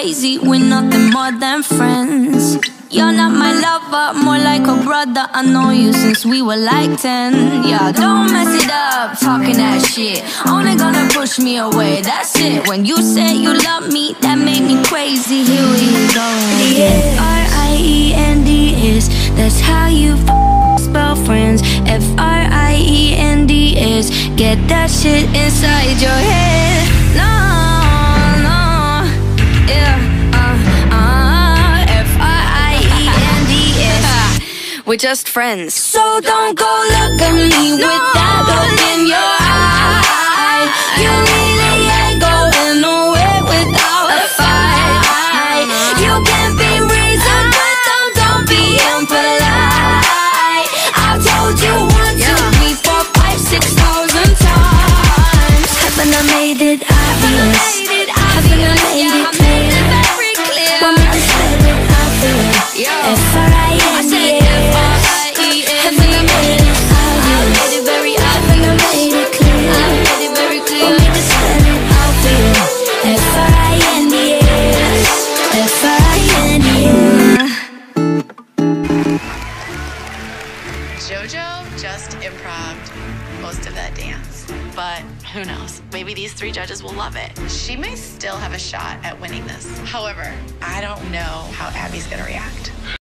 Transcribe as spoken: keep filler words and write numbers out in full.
crazy, we're nothing more than friends. You're not my lover, more like a brother. I know you since we were like ten. Yeah, don't mess it up, talking that shit. Only gonna push me away, that's it. When you said you love me, that made me crazy. Here we go again. R I E N D is, that's how you f spell friends. F R I E N D is, get that shit inside your head. No, no, yeah. We're just friends. So don't go look at me no, with that look in your eye. You really ain't going nowhere without a fight. You can be reasoned, but don't, don't be impolite. I've told you one, two, three, four, five, six thousand times. Haven't I made it obvious? Haven't I made it clear? Want me to spell it out there? F R I N D S. JoJo just improv'd most of that dance, but who knows? Maybe these three judges will love it. She may still have a shot at winning this. However, I don't know how Abby's gonna react.